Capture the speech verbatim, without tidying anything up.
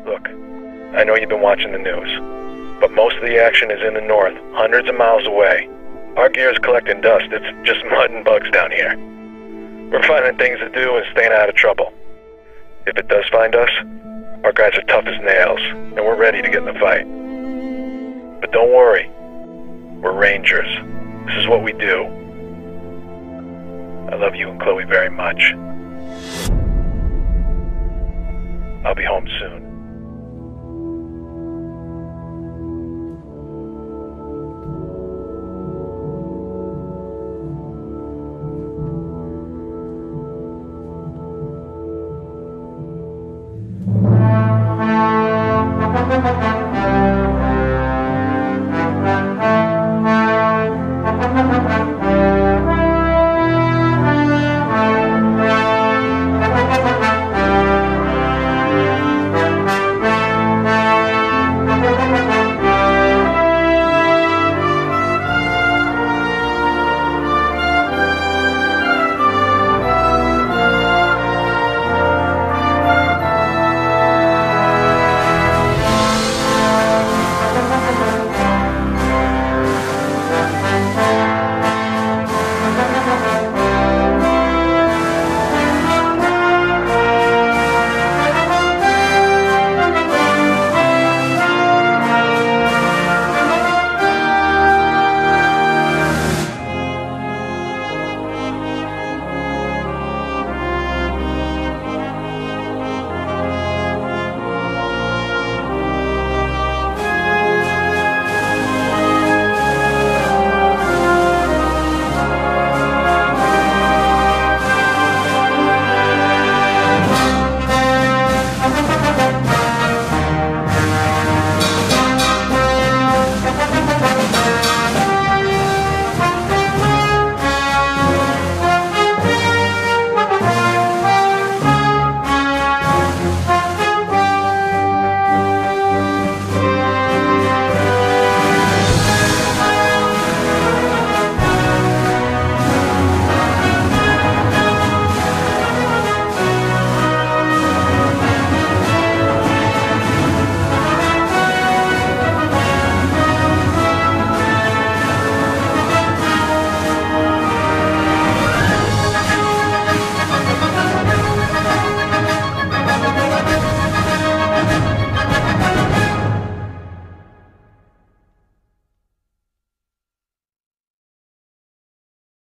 Look, I know you've been watching the news, but most of the action is in the north, hundreds of miles away. Our gear is collecting dust. It's just mud and bugs down here. We're finding things to do and staying out of trouble. If it does find us, our guys are tough as nails, and we're ready to get in the fight. But don't worry, we're Rangers. This is what we do. I love you and Chloe very much. I'll be home soon.